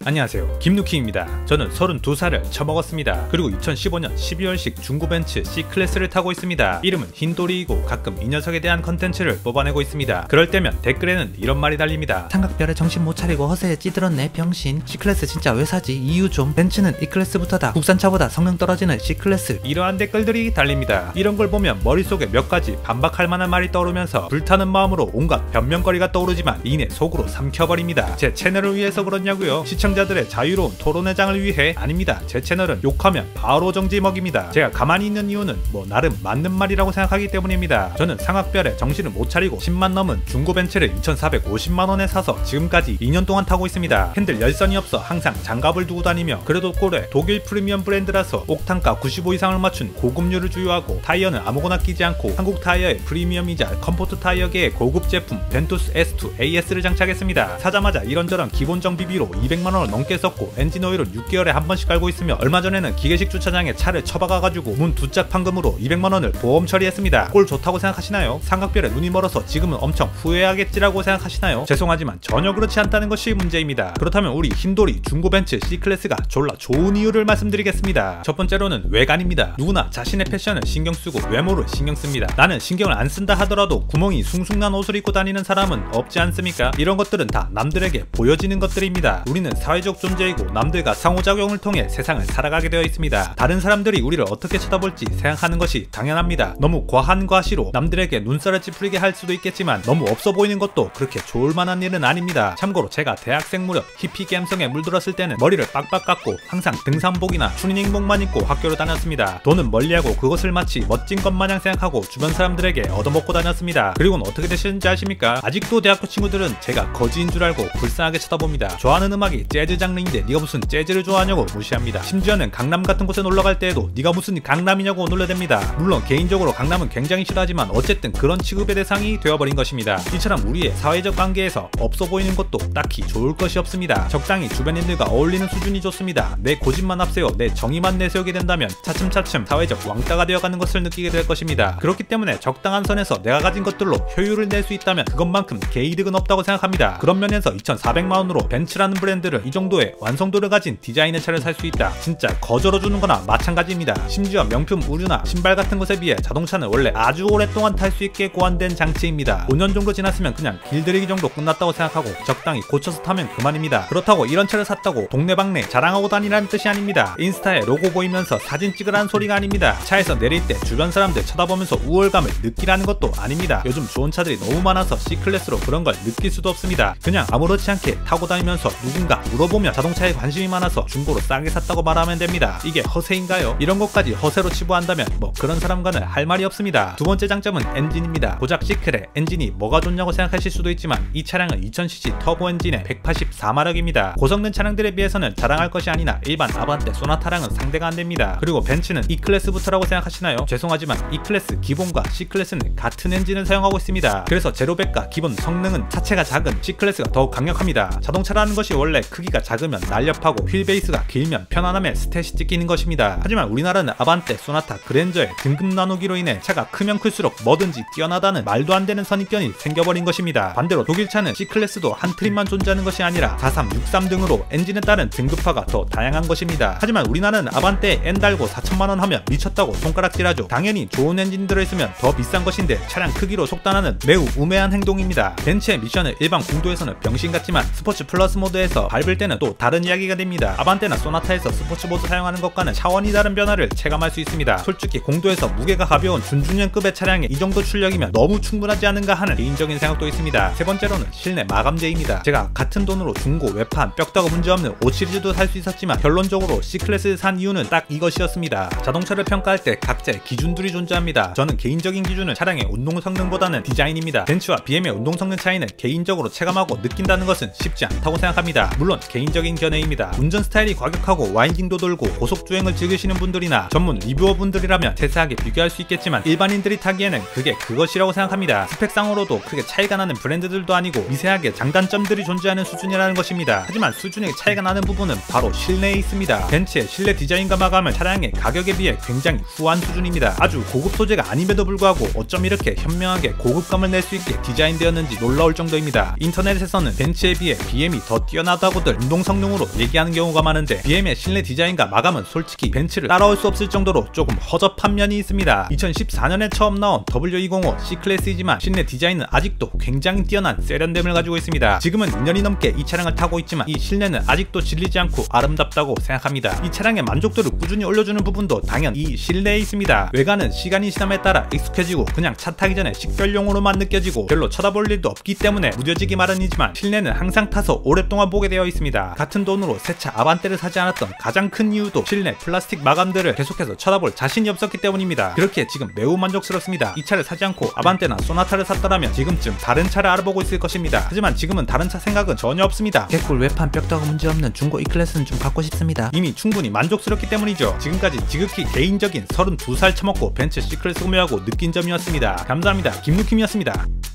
안녕하세요, 김누키입니다. 저는 32살을 처먹었습니다. 그리고 2015년 12월식 중고벤츠 C클래스를 타고 있습니다. 이름은 흰돌이이고 가끔 이 녀석에 대한 컨텐츠를 뽑아내고 있습니다. 그럴 때면 댓글에는 이런 말이 달립니다. 삼각별에 정신 못 차리고 허세에 찌들었네 병신. C클래스 진짜 왜 사지? 이유 좀. 벤츠는 E클래스부터다. 국산차보다 성능 떨어지는 C클래스. 이러한 댓글들이 달립니다. 이런 걸 보면 머릿속에 몇 가지 반박할 만한 말이 떠오르면서 불타는 마음으로 온갖 변명거리가 떠오르지만 이내 속으로 삼켜버립니다. 제 채널을 위해서 그렇냐고요? 시청자들의 자유로운 토론의 장을 위해? 아닙니다. 제 채널은 욕하면 바로 정지 먹입니다. 제가 가만히 있는 이유는 나름 맞는 말이라고 생각하기 때문입니다. 저는 상악별에 정신을 못 차리고 10만 넘은 중고 벤츠를 2,450만원에 사서 지금까지 2년 동안 타고 있습니다. 핸들 열선이 없어 항상 장갑을 두고 다니며, 그래도 꼴에 독일 프리미엄 브랜드라서 옥탄가 95 이상을 맞춘 고급류를 주요하고 타이어는 아무거나 끼지 않고 한국 타이어의 프리미엄이자 컴포트 타이어계의 고급 제품 벤투스 S2 AS를 장착했습니다. 사자마자 이런저런 기본 정비비로 200만원을 넘게 썼고 엔진 오일은 6개월에 한 번씩 갈고 있으며, 얼마 전에는 기계식 주차장에 차를 처박아가지고 문 두 짝 판금으로 200만원을 보험 처리했습니다. 꼴 좋다고 생각하시나요? 삼각별에 눈이 멀어서 지금은 엄청 후회하겠지라고 생각하시나요? 죄송하지만 전혀 그렇지 않다는 것이 문제입니다. 그렇다면 우리 흰돌이 중고벤츠 C클래스가 졸라 좋은 이유를 말씀드리겠습니다. 첫 번째로는 외관입니다. 누구나 자신의 패션을 신경쓰고 외모를 신경씁니다. 나는 신경을 안 쓴다 하더라도 구멍이 숭숭 난 옷을 입고 다니는 사람은 없지 않습니까? 이런 것들은 다 남들에게 보여지는 것들입니다. 우리는 사회적 존재이고 남들과 상호작용을 통해 세상을 살아가게 되어 있습니다. 다른 사람들이 우리를 어떻게 쳐다볼지 생각하는 것이 당연합니다. 너무 과한 과시로 남들에게 눈살을 찌푸리게 할 수도 있겠지만 너무 없어 보이는 것도 그렇게 좋을 만한 일은 아닙니다. 참고로 제가 대학생 무렵 히피 감성에 물들었을 때는 머리를 빡빡 깎고 항상 등산복이나 추리닝복만 입고 학교를 다녔습니다. 돈은 멀리하고 그것을 마치 멋진 것 마냥 생각하고 주변 사람들에게 얻어먹고 다녔습니다. 그리고는 어떻게 되시는지 아십니까? 아직도 대학교 친구들은 제가 거지인 줄 알고 불쌍하게 쳐다봅니다. 좋아하는 음악이 재즈 장르인데 네가 무슨 재즈를 좋아하냐고 무시합니다. 심지어는 강남 같은 곳에 놀러갈 때에도 네가 무슨 강남이냐고 놀려댑니다. 물론 개인적으로 강남은 굉장히 싫어하지만 어쨌든 그런 취급의 대상이 되어버린 것입니다. 이처럼 우리의 사회적 관계에서 없어 보이는 것도 딱히 좋을 것이 없습니다. 적당히 주변인들과 어울리는 수준이 좋습니다. 내 고집만 앞세워 내 정의만 내세우게 된다면 차츰차츰 사회적 왕따가 되어가는 것을 느끼게 될 것입니다. 그렇기 때문에 적당한 선에서 내가 가진 것들로 효율을 낼 수 있다면 그것만큼 개이득은 없다고 생각합니다. 그런 면에서 2,400만원으로 벤츠라는 브랜드를 이 정도의 완성도를 가진 디자인의 차를 살 수 있다. 진짜 거저러주는 거나 마찬가지입니다. 심지어 명품 의류나 신발 같은 것에 비해 자동차는 원래 아주 오랫동안 탈 수 있게 고안된 장치입니다. 5년 정도 지났으면 그냥 길들이기 정도 끝났다고 생각하고 적당히 고쳐서 타면 그만입니다. 그렇다고 이런 차를 샀다고 동네방네 자랑하고 다니라는 뜻이 아닙니다. 인스타에 로고 보이면서 사진 찍으라는 소리가 아닙니다. 차에서 내릴 때 주변 사람들 쳐다보면서 우월감을 느끼라는 것도 아닙니다. 요즘 좋은 차들이 너무 많아서 C클래스로 그런 걸 느낄 수도 없습니다. 그냥 아무렇지 않게 타고 다니면서 누군가 물어보면 자동차에 관심이 많아서 중고로 싸게 샀다고 말하면 됩니다. 이게 허세인가요? 이런 것까지 허세로 치부한다면 그런 사람과는 할 말이 없습니다. 두 번째 장점은 엔진입니다. 고작 C클의 엔진이 뭐가 좋냐고 생각하실 수도 있지만 이 차량은 2000cc 터보 엔진의 184마력입니다. 고성능 차량들에 비해서는 자랑할 것이 아니나 일반 아반떼 소나타랑은 상대가 안됩니다. 그리고 벤츠는 E클래스부터라고 생각하시나요? 죄송하지만 E클래스 기본과 C클래스는 같은 엔진을 사용하고 있습니다. 그래서 제로백과 기본 성능은 차체가 작은 C클래스가 더욱 강력합니다. 자동차라는 것이 원래 크기가 작으면 날렵하고 휠베이스가 길면 편안함에 스탯이 찍히는 것입니다. 하지만 우리나라는 아반떼, 소나타, 그랜저의 등급 나누기로 인해 차가 크면 클수록 뭐든지 뛰어나다는 말도 안 되는 선입견이 생겨버린 것입니다. 반대로 독일차는 C클래스도 한 트림만 존재하는 것이 아니라 43, 63 등으로 엔진에 따른 등급화가 더 다양한 것입니다. 하지만 우리나라는 아반떼 N 달고 4천만원 하면 미쳤다고 손가락질하죠. 당연히 좋은 엔진 들어있으면 더 비싼 것인데 차량 크기로 속단하는 매우 우매한 행동입니다. 벤츠의 미션은 일반 공도에서는 병신 같지만 스포츠 플러스 모드에서 밟을 때는 또 다른 이야기가 됩니다. 아반떼나 소나타에서 스포츠 모드 사용하는 것과는 차원이 다른 변화를 체감할 수 있습니다. 솔직히 공도에서 무게가 가벼운 준중형급의 차량에 이 정도 출력이면 너무 충분하지 않은가 하는 개인적인 생각도 있습니다. 세 번째로는 실내 마감재입니다. 제가 같은 돈으로 중고, 외판, 뼈다고 문제없는 5 시리즈도 살 수 있었지만 결론적으로 C클래스를 산 이유는 딱 이것이었습니다. 자동차를 평가할 때 각자의 기준들이 존재합니다. 저는 개인적인 기준은 차량의 운동 성능보다는 디자인입니다. 벤츠와 BM의 운동 성능 차이는 개인적으로 체감하고 느낀다는 것은 쉽지 않다고 생각합니다. 물론 개인적인 견해입니다. 운전 스타일이 과격하고 와인딩도 돌고 고속주행을 즐기시는 분들이나 전문 리뷰어분들이라면 세세하게 비교할 수 있겠지만 일반인들이 타기에는 그게 그것이라고 생각합니다. 스펙상으로도 크게 차이가 나는 브랜드들도 아니고 미세하게 장단점들이 존재하는 수준이라는 것입니다. 하지만 수준의 차이가 나는 부분은 바로 실내에 있습니다. 벤츠의 실내 디자인과 마감은 차량의 가격에 비해 굉장히 후한 수준입니다. 아주 고급 소재가 아님에도 불구하고 어쩜 이렇게 현명하게 고급감을 낼 수 있게 디자인되었는지 놀라울 정도입니다. 인터넷에서는 벤츠에 비해 BM이 더 뛰어나다고들 가족들 운동 성능으로 얘기하는 경우가 많은데 BM의 실내 디자인과 마감은 솔직히 벤츠를 따라올 수 없을 정도로 조금 허접한 면이 있습니다. 2014년에 처음 나온 W205 C클래스이지만 실내 디자인은 아직도 굉장히 뛰어난 세련됨을 가지고 있습니다. 지금은 2년이 넘게 이 차량을 타고 있지만 이 실내는 아직도 질리지 않고 아름답다고 생각합니다. 이 차량의 만족도를 꾸준히 올려주는 부분도 당연 이 실내에 있습니다. 외관은 시간이 지남에 따라 익숙해지고 그냥 차 타기 전에 식별용으로만 느껴지고 별로 쳐다볼 일도 없기 때문에 무뎌지기 마련이지만 실내는 항상 타서 오랫동안 보게 되어 있습니다. 같은 돈으로 새 차 아반떼를 사지 않았던 가장 큰 이유도 실내 플라스틱 마감들을 계속해서 쳐다볼 자신이 없었기 때문입니다. 그렇게 지금 매우 만족스럽습니다. 이 차를 사지 않고 아반떼나 소나타를 샀더라면 지금쯤 다른 차를 알아보고 있을 것입니다. 하지만 지금은 다른 차 생각은 전혀 없습니다. 개꿀 외판 뼈다가 문제없는 중고 E클래스는 좀 갖고 싶습니다. 이미 충분히 만족스럽기 때문이죠. 지금까지 지극히 개인적인 32살 처먹고 벤츠 C클래스 구매하고 느낀 점이었습니다. 감사합니다. 김루킴이었습니다.